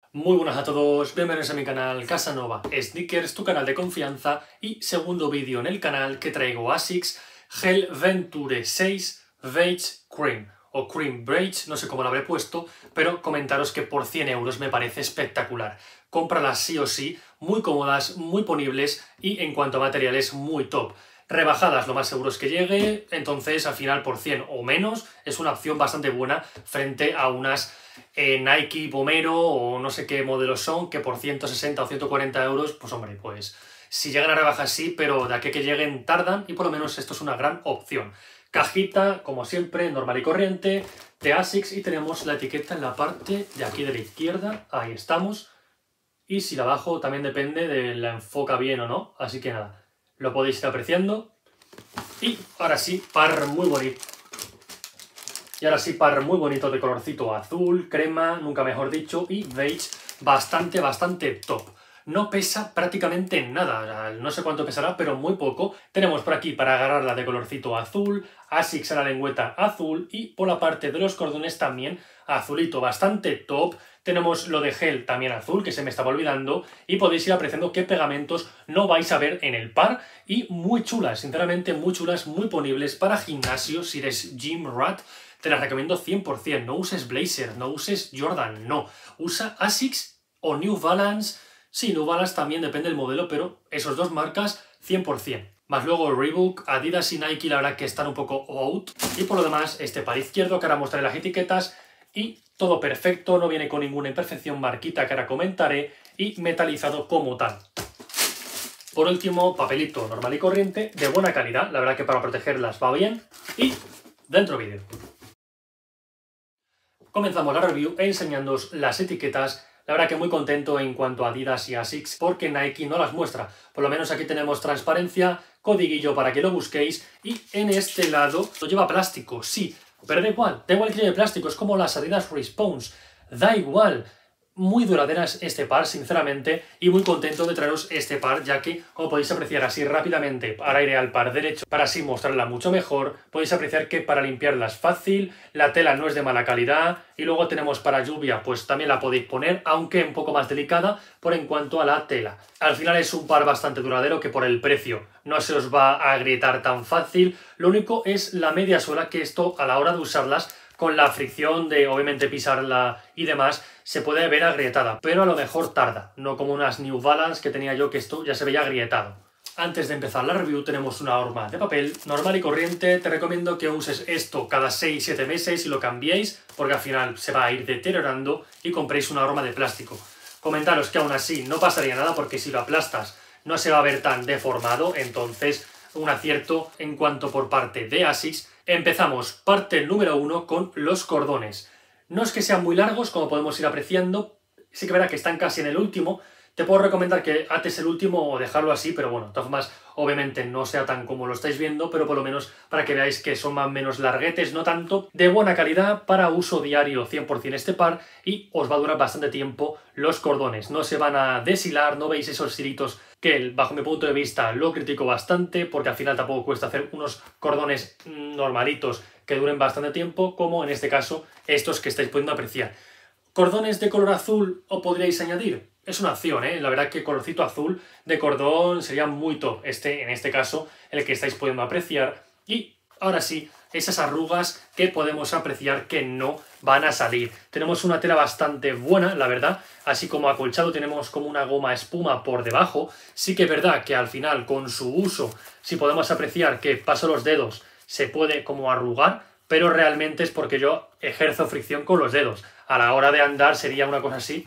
Muy buenas a todos, bienvenidos a mi canal Casanova Sneakers, tu canal de confianza y segundo vídeo en el canal que traigo ASICS Gel Venture 6 Beige Cream o Cream Beige, no sé cómo lo habré puesto, pero comentaros que por 100 euros me parece espectacular. Cómpralas sí o sí, muy cómodas, muy ponibles y en cuanto a materiales muy top. Rebajadas lo más seguro es que llegue, entonces al final por 100 o menos es una opción bastante buena frente a unas Nike Vomero o no sé qué modelos son, que por 160 o 140 euros, pues hombre, pues si llegan a rebajar sí, pero de aquí a que lleguen tardan y por lo menos esto es una gran opción. Cajita, como siempre, normal y corriente, de ASICS y tenemos la etiqueta en la parte de aquí de la izquierda, ahí estamos. Y si la bajo también depende de la enfoca bien o no, así que nada, lo podéis ir apreciando. Y ahora sí, par muy bonito. Y ahora sí, par muy bonito de colorcito azul, crema, nunca mejor dicho, y beige, bastante top. No pesa prácticamente nada, no sé cuánto pesará, pero muy poco. Tenemos por aquí para agarrarla de colorcito azul, ASICS a la lengüeta azul y por la parte de los cordones también azulito, bastante top. Tenemos lo de gel también azul, que se me estaba olvidando, y podéis ir apreciando qué pegamentos no vais a ver en el par, y muy chulas, sinceramente muy chulas, muy ponibles para gimnasio, si eres gym rat. Te las recomiendo 100%, no uses Blazer, no uses Jordan, no. Usa ASICS o New Balance, sí, New Balance también depende del modelo, pero esos dos marcas 100%. Más luego Reebok, Adidas y Nike, la verdad que están un poco out. Y por lo demás, este par izquierdo, que ahora mostraré las etiquetas, y todo perfecto, no viene con ninguna imperfección, marquita que ahora comentaré, y metalizado como tal. Por último, papelito normal y corriente, de buena calidad, la verdad que para protegerlas va bien, y dentro vídeo. Comenzamos la review enseñándoos las etiquetas. La verdad que muy contento en cuanto a Adidas y ASICS porque Nike no las muestra. Por lo menos aquí tenemos transparencia, codiguillo para que lo busquéis y en este lado lo lleva plástico, sí, pero da igual que lleve plástico, es como las Adidas Response, da igual. Muy duraderas este par, sinceramente, y muy contento de traeros este par, ya que, como podéis apreciar así rápidamente, para ir al par derecho, para así mostrarla mucho mejor, podéis apreciar que para limpiarla es fácil, la tela no es de mala calidad, y luego tenemos para lluvia, pues también la podéis poner, aunque un poco más delicada, por en cuanto a la tela. Al final es un par bastante duradero, que por el precio no se os va a agrietar tan fácil, lo único es la media suela, que esto a la hora de usarlas, con la fricción de obviamente pisarla y demás, se puede ver agrietada, pero a lo mejor tarda, no como unas New Balance que tenía yo que esto ya se veía agrietado. Antes de empezar la review tenemos una horma de papel normal y corriente, te recomiendo que uses esto cada 6-7 meses y lo cambiéis porque al final se va a ir deteriorando y compréis una horma de plástico. Comentaros que aún así no pasaría nada porque si lo aplastas no se va a ver tan deformado, entonces un acierto en cuanto por parte de ASICS. Empezamos parte número 1 con los cordones. No es que sean muy largos, como podemos ir apreciando, sí que verá que están casi en el último. Te puedo recomendar que ates el último o dejarlo así, pero bueno, de todas formas, obviamente no sea tan como lo estáis viendo, pero por lo menos para que veáis que son más o menos larguetes, no tanto, de buena calidad, para uso diario 100% este par, y os va a durar bastante tiempo los cordones. No se van a deshilar, no veis esos hilitos que bajo mi punto de vista lo critico bastante, porque al final tampoco cuesta hacer unos cordones normalitos que duren bastante tiempo, como en este caso estos que estáis pudiendo apreciar. ¿Cordones de color azul o podríais añadir? Es una opción, ¿eh? La verdad que colorcito azul de cordón sería muy top. En este caso, el que estáis pudiendo apreciar. Y ahora sí, esas arrugas que podemos apreciar que no van a salir. Tenemos una tela bastante buena, la verdad. Así como acolchado tenemos como una goma espuma por debajo. Sí que es verdad que al final, con su uso, si podemos apreciar que paso los dedos, se puede como arrugar, pero realmente es porque yo ejerzo fricción con los dedos. A la hora de andar sería una cosa así.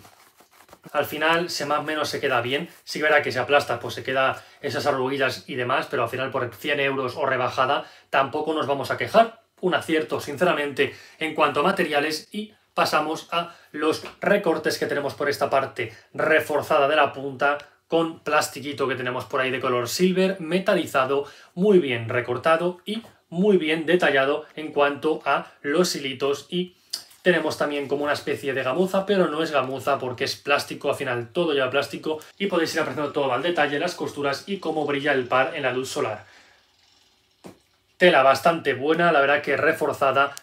Al final, más o menos se queda bien. Sí que verá que se aplasta, pues se queda esas arruguillas y demás, pero al final por 100 euros o rebajada tampoco nos vamos a quejar. Un acierto, sinceramente, en cuanto a materiales. Y pasamos a los recortes que tenemos por esta parte reforzada de la punta, con plastiquito que tenemos por ahí de color silver, metalizado, muy bien recortado y muy bien detallado en cuanto a los hilitos, y tenemos también como una especie de gamuza, pero no es gamuza porque es plástico, al final todo lleva plástico, y podéis ir apreciando todo al detalle, las costuras y cómo brilla el par en la luz solar. Tela bastante buena, la verdad que reforzada,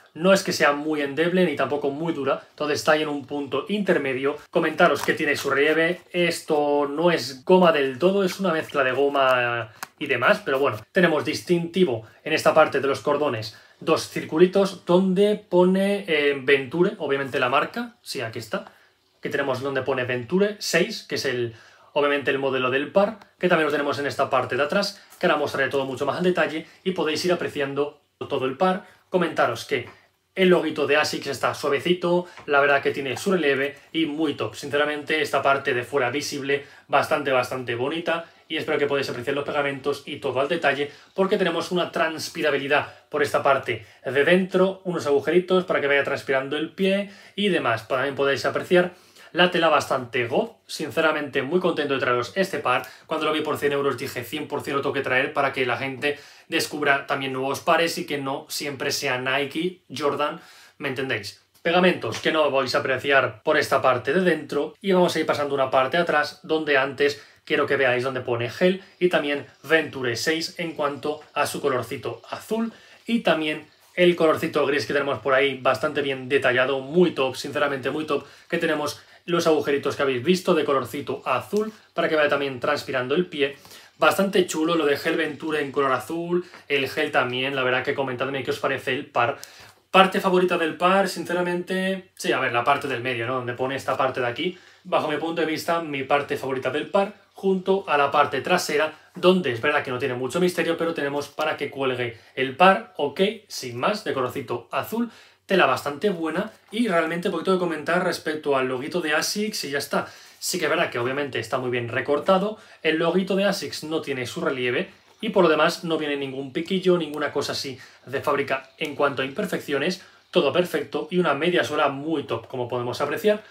no es que sea muy endeble ni tampoco muy dura, entonces está ahí en un punto intermedio. Comentaros que tiene su relieve, esto no es goma del todo, es una mezcla de goma y demás, pero bueno, tenemos distintivo en esta parte de los cordones, dos circulitos donde pone Venture, obviamente la marca, sí, aquí está, que tenemos donde pone Venture 6, que es obviamente el modelo del par, que también lo tenemos en esta parte de atrás, que ahora mostraré todo mucho más en detalle y podéis ir apreciando todo el par. Comentaros que el loguito de ASICS está suavecito, la verdad que tiene su relieve y muy top. Sinceramente, esta parte de fuera visible, bastante bonita, y espero que podáis apreciar los pegamentos y todo al detalle, porque tenemos una transpirabilidad por esta parte de dentro, unos agujeritos para que vaya transpirando el pie y demás. También podéis apreciar la tela bastante god, sinceramente muy contento de traeros este par. Cuando lo vi por 100 euros dije 100% lo tengo que traer para que la gente descubra también nuevos pares y que no siempre sea Nike, Jordan, ¿me entendéis? Pegamentos que no vais a apreciar por esta parte de dentro y vamos a ir pasando una parte atrás donde antes quiero que veáis donde pone gel y también Venture 6 en cuanto a su colorcito azul y también el colorcito gris que tenemos por ahí bastante bien detallado, muy top, sinceramente muy top, que tenemos los agujeritos que habéis visto de colorcito azul para que vaya también transpirando el pie. Bastante chulo lo de gel Venture en color azul, el gel también, la verdad que comentadme qué os parece el par. Parte favorita del par, sinceramente, sí, a ver, la parte del medio, ¿no? Donde pone esta parte de aquí, bajo mi punto de vista, mi parte favorita del par, junto a la parte trasera, donde es verdad que no tiene mucho misterio, pero tenemos para que cuelgue el par, ok, sin más, de colorcito azul, tela bastante buena y realmente poquito de comentar respecto al loguito de ASICS y ya está. Sí que es verdad que obviamente está muy bien recortado, el loguito de ASICS no tiene su relieve y por lo demás no viene ningún piquillo, ninguna cosa así de fábrica en cuanto a imperfecciones, todo perfecto y una media suela muy top, como podemos apreciar,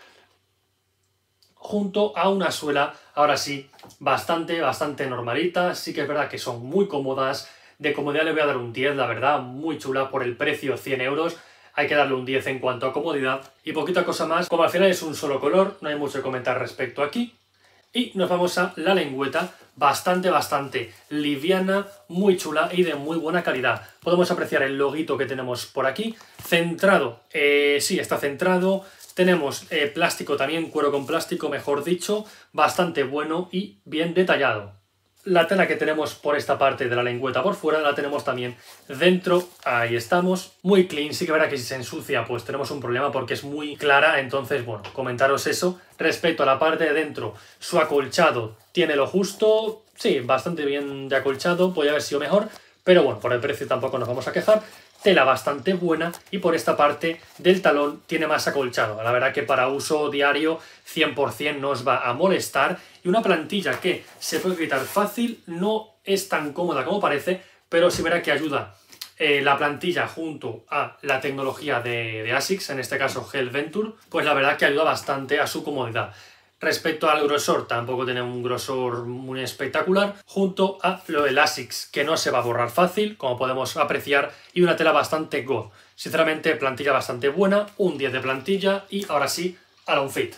junto a una suela, ahora sí, bastante normalita. Sí que es verdad que son muy cómodas, de comodidad le voy a dar un 10, la verdad, muy chula por el precio, 100 euros, hay que darle un 10 en cuanto a comodidad y poquita cosa más, como al final es un solo color, no hay mucho que comentar respecto aquí. Y nos vamos a la lengüeta, bastante liviana, muy chula y de muy buena calidad. Podemos apreciar el loguito que tenemos por aquí, centrado, sí, está centrado. Tenemos plástico también, cuero con plástico, mejor dicho, bastante bueno y bien detallado. La tela que tenemos por esta parte de la lengüeta por fuera la tenemos también dentro, ahí estamos, muy clean. Sí que verá que si se ensucia pues tenemos un problema porque es muy clara, entonces bueno, comentaros eso. Respecto a la parte de dentro, su acolchado tiene lo justo, sí, bastante bien de acolchado, podría haber sido mejor, pero bueno, por el precio tampoco nos vamos a quejar. Tela bastante buena y por esta parte del talón tiene más acolchado. La verdad que para uso diario 100% no os va a molestar. Y una plantilla que se puede quitar fácil, no es tan cómoda como parece, pero sí verá que ayuda la plantilla junto a la tecnología de ASICS, en este caso Gel Venture, pues la verdad que ayuda bastante a su comodidad. Respecto al grosor, tampoco tiene un grosor muy espectacular, junto a lo del ASICS, que no se va a borrar fácil, como podemos apreciar, y una tela bastante god. Sinceramente, plantilla bastante buena, un 10 de plantilla, y ahora sí, al outfit.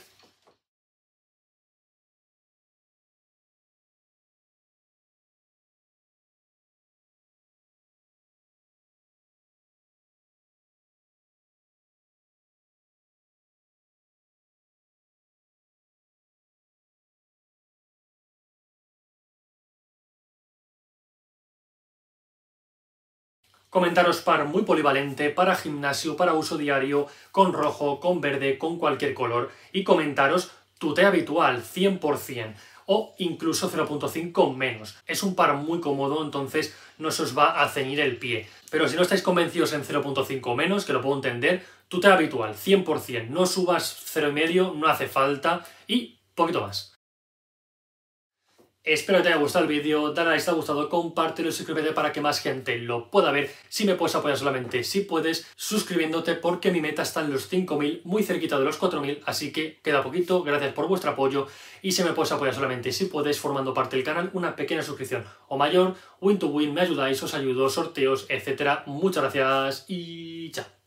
Comentaros par muy polivalente para gimnasio, para uso diario, con rojo, con verde, con cualquier color. Y comentaros tuté habitual, 100%, o incluso 0.5 menos. Es un par muy cómodo, entonces no se os va a ceñir el pie. Pero si no estáis convencidos en 0.5 menos, que lo puedo entender, tuté habitual, 100%. No subas 0,5, no hace falta, y poquito más. Espero que te haya gustado el vídeo, dale a like si te ha gustado, compártelo y suscríbete para que más gente lo pueda ver. Si me puedes apoyar solamente si puedes, suscribiéndote porque mi meta está en los 5.000, muy cerquita de los 4.000, así que queda poquito, gracias por vuestro apoyo. Y si me puedes apoyar solamente si puedes, formando parte del canal, una pequeña suscripción o mayor, win to win, me ayudáis, os ayudo, sorteos, etcétera. Muchas gracias y chao.